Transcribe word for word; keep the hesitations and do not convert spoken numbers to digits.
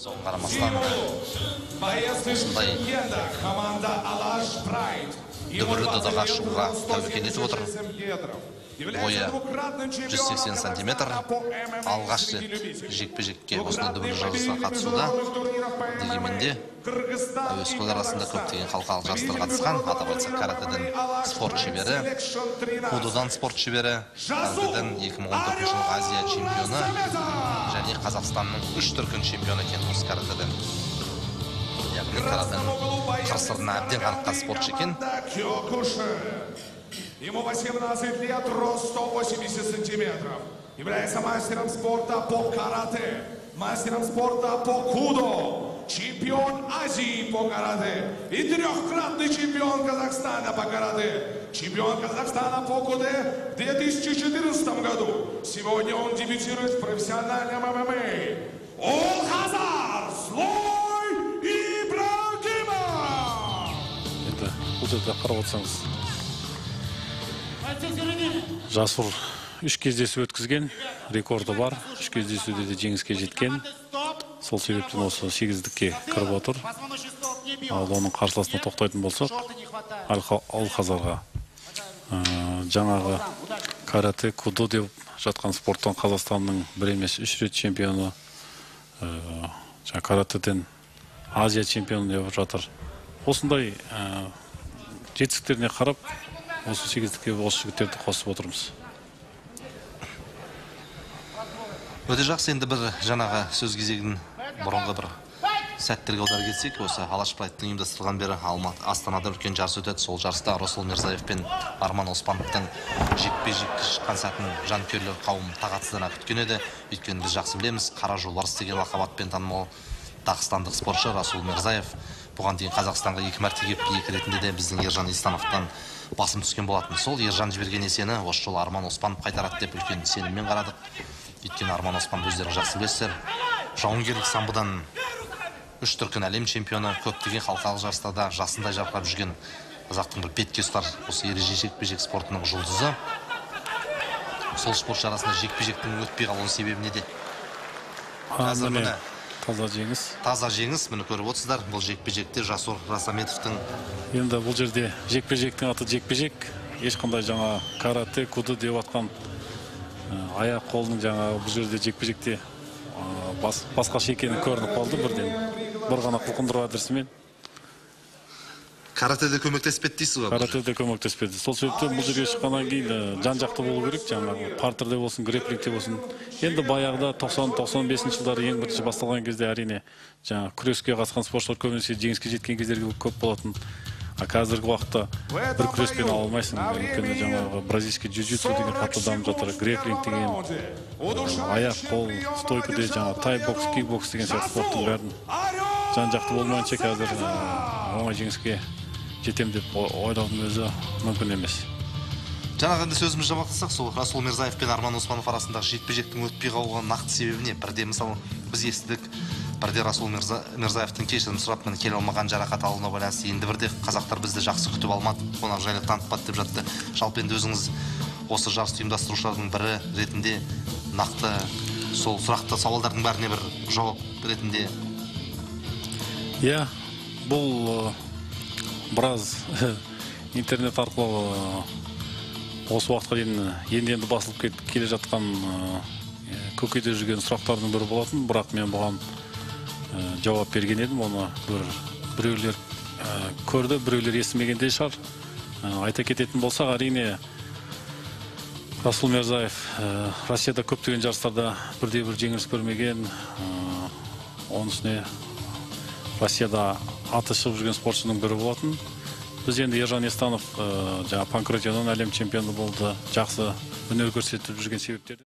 Соған қарамастан осындай дүбірлі додаға шығуға тәуекел етіп отыр. Бойы жүз сексен сантиметр, алғаш рет жекпе-жекке осындай дүбірлі жарысқа қатысуда. Дегенменде әуесқой арасында көптеген халықаралық жарыстар қатысқан. Атап айтсақ, каратэден спорт шебері, кудодан спорт шебері, каратэден екі мың он төртінші жылғы Азия чемпионы және Қазақстанның үш дүркін чемпионы екен осы каратэден. Яғни каратэның қыр-сырына әбден қаныққан спортшы екен. Ему восемнадцать лет, рост сто восемьдесят сантиметров. Является мастером спорта по карате, мастером спорта по кудо, чемпион Азии по карате и трехкратный чемпион Казахстана по карате, чемпион Казахстана по кудо в две тысячи четырнадцатом году. Сегодня он дебютирует в профессиональном эм эм а. Олхазар Слой Ибрагимов! Это вот это қарап Жасур үш кездесу өткізген, рекорды бар. үш кездесуде де жеңіске жеткен. Сол себептен осы сегіздікке кіріп отыр. Ал оның қарсыласына тоқтайтын болсақ, Алхазарға жаңағы карате, кудо деп жатқан спорттан Қазақстанның бір емес үш рет чемпионы, каратеден Азия чемпионы деп жатыр. Осындай жетістіктеріне қарап, осы сегіздікке осы жігіттерді қосып отырмыз. Өте жақсы. Енді бір жаңағы сөз кезегін бұрынғы бір сәттерге аударып кетсек, осы Алаш Прайдтың ұйымдастырған бері Астанада үлкен жарыс өтеді. Сол жарыста Расул Мирзаев пен Арман Оспановтың жекпе-жекке шыққан сәтін жанкүйерлер қауым тағатсыздана күткен еді. Өйткені біз жақсы білеміз, Қара жолбарыс деген лақапатпен танымал дағыстандық спортшы Расул Мирзаев бұған дейін Қазақстанға екі мәрте келіп, екі ретінде де біздің Ержан Исламовтан басым түскен болатын. Сол Ержан жіберген есені осы жолы Арман Оспанов қайтарады деп үлкен сеніммен қарадық. Өйткені Арман Оспанов өздері жақсы білесіздер, жауынгерлік самбодан үш дүркін әлем чемпионы, көптеген халықаралық жарыстарда жасындай жарқырап жүрген қазақтың бір бетке ұстар осы ереже жекпе-жек спортының жұлдызы. Сол спорт арасында жекпе-жектің өтпей қалуының себебі неде? Қазір міне таза жеңіс. Таза жеңіс, міне көріп отырсыздар. Бұл жекпе-жекте Жасур Расаметовтың. Енді бұл жерде жекпе-жектің аты жекпе-жек. Ешқандай жаңа карате, кудо деп атқан аяқ қолының жаңа бұл жерде жекпе-жекте басқаша екені көрініп қалды бірден. Бір ғана қылқындыру әдісімен. Каратеде көмектеспеді дейсіз ғой? Каратеде көмектеспеді. Сол себептен бұл жерге шыққаннан кейін жан-жақты болу керек, жаңағы партерде болсын, грэпплингте болсын. Енді баяғыда тоқсан тоқсан бесінші жылдары ең бірінші басталған кезде әрине жаңа күреске қатысқан спортшылар көбінесе жеңіске жеткен кездерге көп болатын. А қазіргі уақытта бір күреспен ала алмайсың. Өйткені жаңағы бразильский джиу-джитсу деген қатты дамып жатыр, грэпплинг деген, аяқ қол, стойка де жаңағы тай-бокс, кик-бокс деген сияқты спорттың бәрін жан-жақты болмайынша қазір оңай жеңіске жетем деп ойлаудың өзі мүмкін емес. Жаңағы енді сөзіміз жабақтасақ, сол Расул Мирзаев пен Арман Оспанов арасындағы жекпе-жектің өтпей қалуға нақты себебі не? Бірде мысалы біз естідік, бірде Расул Мирзаевтың кешірім сұрап келе алмаған жарақат алуына байланысты, енді бірде қазақтар бізді жақсы күтіп алмады, қонақжайлық танытпады деп жатты. Жалпы енді өзіңіз осы жарысты ұйымдастырушылардың бірі ретінде нақты сол сұрақты сауалдардың бәріне бір жауап ретінде. Иә, бұл біраз интернет арқылы осы уақытқа дейін енді-енді басылып келе жатқан көкейде жүрген сұрақтардың бірі болатын, бірақ мен бұған жауап берген едім. Оны біреулер көрді, біреулер естімегендей шығар. Айта кететін болсақ, әрине Расул Мирзаев Россияда көптеген жарыстарда бірде бір жеңіліс көрмеген. Оның үстіне Россияда аты шығып жүрген спортшының бірі болатын. Біз енді Ержан Исламов жаңа панкратионнан әлем чемпионы болды, жақсы өнер көрсетіп жүрген себептері.